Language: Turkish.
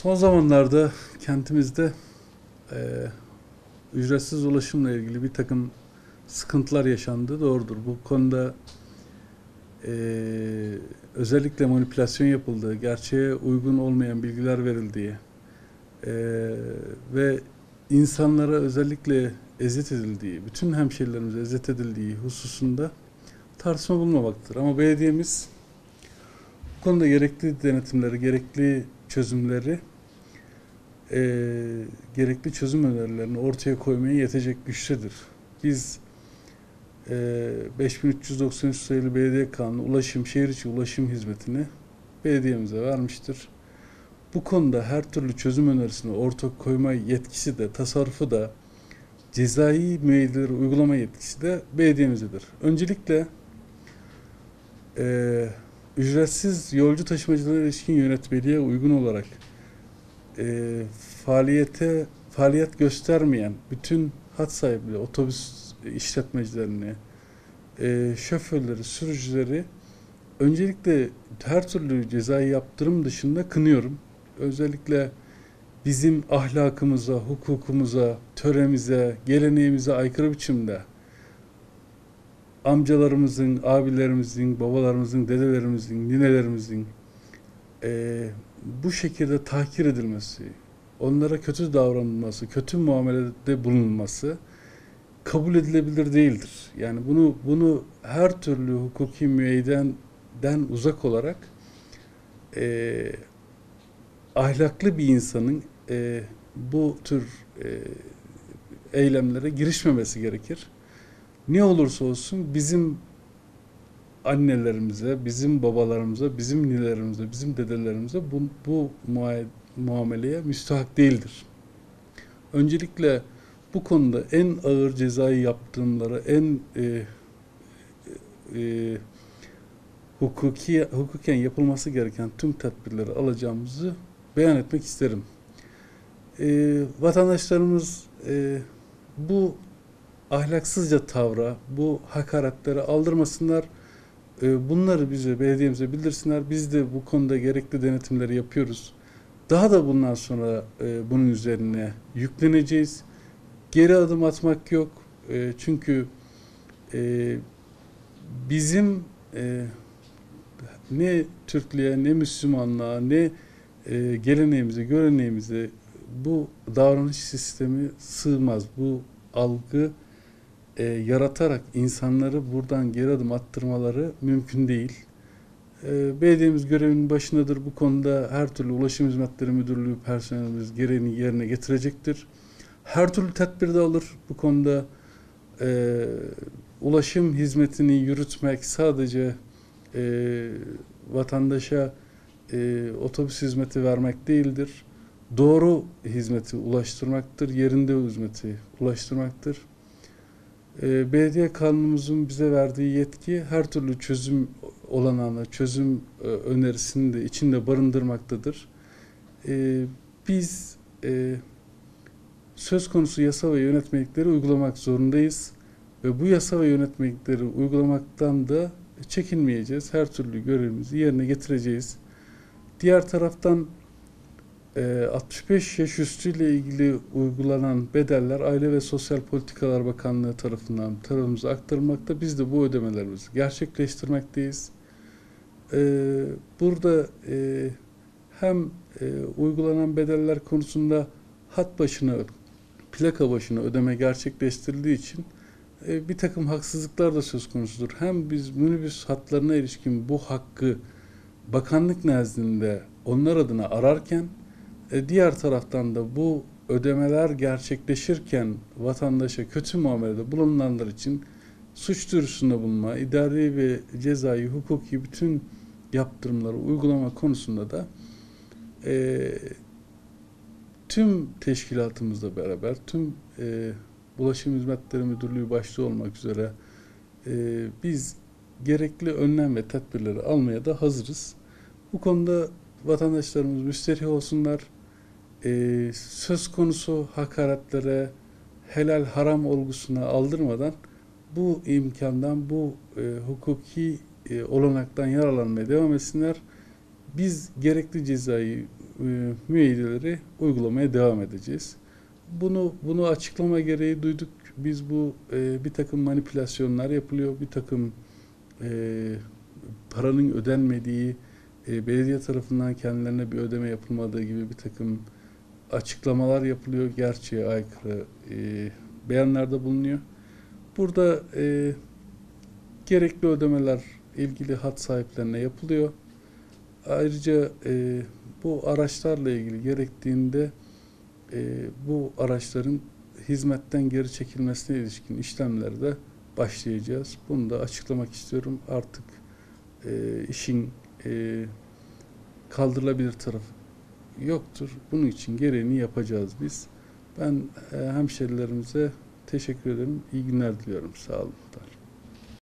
Son zamanlarda kentimizde e, ücretsiz ulaşımla ilgili bir takım sıkıntılar yaşandı. Doğrudur. Bu konuda e, özellikle manipülasyon yapıldığı, gerçeğe uygun olmayan bilgiler verildiği e, ve insanlara özellikle eziyet edildiği, bütün hemşehrilerimize eziyet edildiği hususunda tartışma bulunmamaktadır. Ama belediyemiz bu konuda gerekli denetimleri, gerekli çözüm önerilerini ortaya koymaya yetecek güçtedir. Biz 5393 sayılı Belediye Kanunu ulaşım, şehir içi ulaşım hizmetini belediyemize vermiştir. Bu konuda her türlü çözüm önerisini ortaya koyma yetkisi de, tasarrufu da, cezai müeyyideleri uygulama yetkisi de belediyemizdedir. Öncelikle e, ücretsiz yolcu taşımacılara ilişkin yönetmeliğe uygun olarak e, faaliyet göstermeyen bütün hat sahipleri, otobüs işletmecilerini, şoförleri, sürücüleri öncelikle her türlü cezai yaptırım dışında kınıyorum. Özellikle bizim ahlakımıza, hukukumuza, töremize, geleneğimize aykırı biçimde amcalarımızın, abilerimizin, babalarımızın, dedelerimizin, ninelerimizin bu şekilde tahkir edilmesi, onlara kötü davranılması, kötü muamelede bulunması kabul edilebilir değildir. Yani bunu her türlü hukuki müeyyideden uzak olarak e, ahlaklı bir insanın bu tür eylemlere girişmemesi gerekir. Ne olursa olsun bizim annelerimize, bizim babalarımıza, bizim ninelerimize, bizim dedelerimize bu muameleye müstahak değildir. Öncelikle bu konuda en ağır cezai yaptırımlara, en e, hukuken yapılması gereken tüm tedbirleri alacağımızı beyan etmek isterim. Vatandaşlarımız bu ahlaksızca tavra, bu hakaretlere aldırmasınlar. Bunları bize, belediyemize bildirsinler. Biz de bu konuda gerekli denetimleri yapıyoruz. Daha da bundan sonra bunun üzerine yükleneceğiz. Geri adım atmak yok. Çünkü e, bizim ne Türklüğe, ne Müslümanlığa, ne geleneğimize, göreneğimize bu davranış sistemi sığmaz. Bu algı yaratarak insanları buradan geri adım attırmaları mümkün değil. Belediyemiz görevinin başındadır. Bu konuda her türlü Ulaşım Hizmetleri Müdürlüğü personelimiz gereğini yerine getirecektir. Her türlü tedbir de alır. Bu konuda e, ulaşım hizmetini yürütmek sadece vatandaşa otobüs hizmeti vermek değildir. Doğru hizmeti ulaştırmaktır, yerinde hizmeti ulaştırmaktır. Belediye kanunumuzun bize verdiği yetki her türlü çözüm olanağını, çözüm önerisini de içinde barındırmaktadır. Biz söz konusu yasa ve yönetmelikleri uygulamak zorundayız ve bu yasa ve yönetmelikleri uygulamaktan da çekinmeyeceğiz. Her türlü görevimizi yerine getireceğiz. Diğer taraftan 65 yaş üstüyle ilgili uygulanan bedeller Aile ve Sosyal Politikalar Bakanlığı tarafımıza aktarılmakta. Biz de bu ödemelerimizi gerçekleştirmekteyiz. Burada hem uygulanan bedeller konusunda hat başına, plaka başına ödeme gerçekleştirildiği için bir takım haksızlıklar da söz konusudur. Hem biz minibüs hatlarına ilişkin bu hakkı bakanlık nezdinde onlar adına ararken diğer taraftan da bu ödemeler gerçekleşirken vatandaşa kötü muamelede bulunanlar için suç duyurusunda bulunma, idari ve cezai, hukuki bütün yaptırımları uygulama konusunda da tüm teşkilatımızla beraber, tüm Ulaşım Hizmetleri Müdürlüğü başta olmak üzere biz gerekli önlem ve tedbirleri almaya da hazırız. Bu konuda vatandaşlarımız müsterih olsunlar. Söz konusu hakaretlere, helal haram olgusuna aldırmadan bu imkandan, bu hukuki olanaktan yararlanmaya devam etsinler. biz gerekli cezai müeyyideleri uygulamaya devam edeceğiz. Bunu açıklama gereği duyduk. Biz bir takım manipülasyonlar yapılıyor, bir takım paranın ödenmediği, belediye tarafından kendilerine bir ödeme yapılmadığı gibi bir takım açıklamalar yapılıyor, gerçeğe aykırı beyanlarda bulunuyor. Burada gerekli ödemeler ilgili hat sahiplerine yapılıyor. Ayrıca bu araçlarla ilgili gerektiğinde bu araçların hizmetten geri çekilmesine ilişkin işlemlere de başlayacağız. Bunu da açıklamak istiyorum. Artık işin kaldırılabilir tarafı yoktur. Bunun için gereğini yapacağız biz. Ben hemşerilerimize teşekkür ederim. İyi günler diliyorum. Sağ olun.